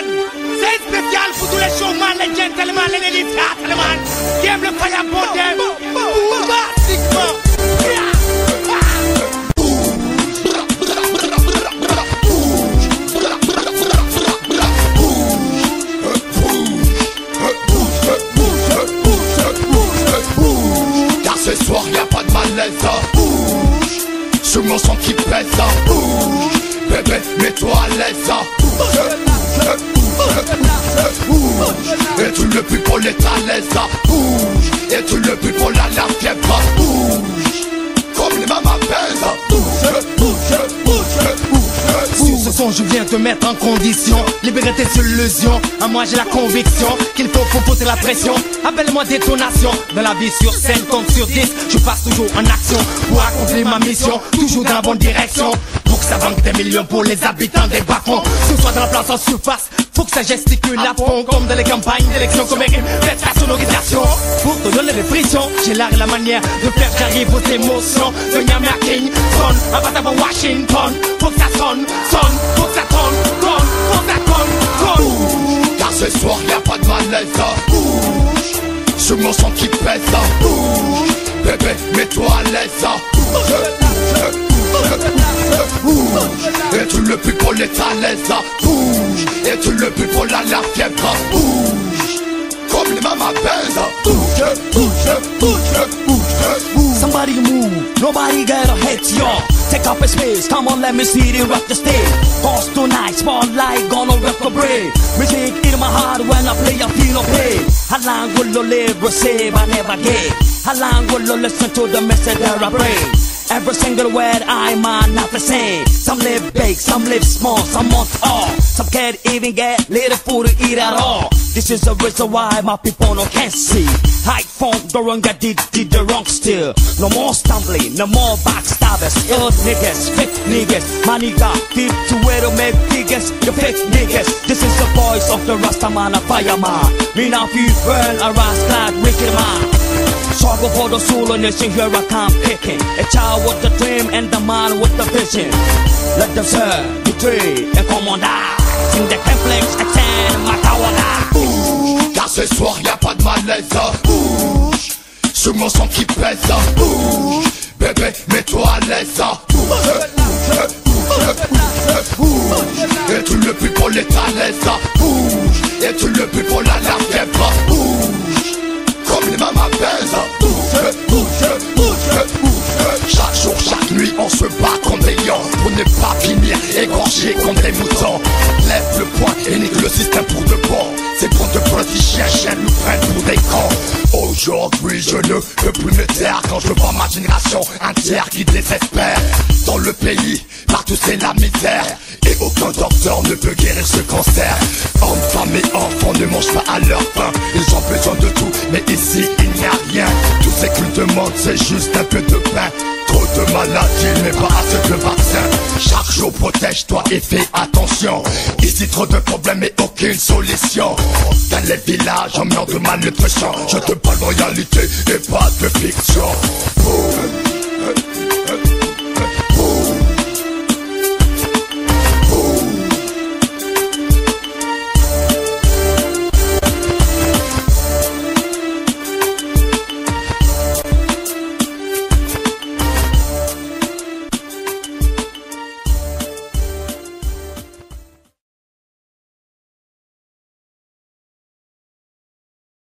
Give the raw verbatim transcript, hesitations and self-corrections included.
man. C'est spécial pour tous les showman, les gentlemen, les ladies, gentlemen qui aiment le fire bordel. Bombastiquement. Car ce soir y'a pas de malaise. Bouge, sur mon sang qui pèse. Bouge, bébé, mets-toi à l'aise. Et tu le plus pour l'état à l'aise. Bouge, et tu le plus pour la la fièvre. Bouge, comme les mamans pèsent. Bouge, bouge, bouge, bouge. Sur ce son je viens te mettre en condition. Libérer tes illusions. À moi j'ai la conviction qu'il faut pour poser la pression. Appelle-moi détonation. Dans la vie sur scène comme sur dix, je passe toujours en action pour accomplir ma mission. Toujours dans la bonne direction. Pour que ça vende des millions pour les habitants des bas-fonds. Ce soit dans la place en surface, faut que ça gesticule à fond. Comme dans les campagnes d'élection, comme rime, faites la sonorisation. Pour te donner les frissons, j'ai l'art et la manière de faire j'arrive aux émotions. Venir à King, sonne, un bataille à Washington. Faut que ça sonne, sonne, faut que ça tonne, tonne, faut que ça tonne, tonne. Bouge, car ce soir y'a pas de malaise. Bouge, sur mon sang qui pèse. Bouge, bébé, mets-toi à l'aise. Bouge, et tu le plus pour l'état à l'aise. Bouge, et tu le plus pour la la fièvre. Bouge, comme les mamans pèsent. Bouge, bouge, bouge, bouge. Somebody move, nobody gotta hate y'all. Take up a space, come on let me see you rock the stage. Pause tonight, spotlight gonna rock the brain. Music in my heart when I play I feel no pain. How long will you live, receive, I never give. How long will you listen to the message that I bring? Every single word I might not the same. Some live big, some live small, some want all. Some can't even get little food to eat at all. This is the reason why my people no can't see. High funk, the wrong guy did, did the wrong still. No more stumbling, no more backstabbers. Ill niggas, fake niggas. My nigga, keep to where to make figures. The fake niggas. This is the voice of the Rastaman, a fireman. Me now feel burn, a rascal, wicked man. Struggle for the soul nation, here I come picking. A child with the dream and the man with the vision. Let them serve, betray, and command. Sing the complex, attend, my tower. Bouge, car ce soir y'a pas de malaise. Bouge, sur mon sang qui pèse. Bouge, bébé, mets-toi à l'aise. Bouge, bouge, bouge. Et tu le plus pour l'état à l'aise. Bouge, et tu le plus pour la la fièvre. Bouge, comme les mamans pèsent. Bouge, bouge, bouge, bouge. Chaque jour, chaque nuit, on se bat contre des lions pour ne pas finir égorgé contre des moutons. Lève le poing et nique le système pour de bon. C'est pour de petits chiens, chiens nous prennent pour des cons. Aujourd'hui, je ne peux plus me taire quand je vois ma génération entière qui désespère. Dans le pays, partout c'est la misère. Et aucun docteur ne peut guérir ce cancer. Hommes, femmes et enfants ne mangent pas à leur faim. Ils ont besoin de tout, mais ici il n'y a rien. Tout ce qu'ils demandent c'est juste un peu de pain. Trop de maladies mais pas assez de vaccins. Chaque jour protège-toi et fais attention. Ici trop de problèmes et aucune solution. Dans les villages ambiants de malnutrition. Je te parle de réalité et pas de fiction. Boum.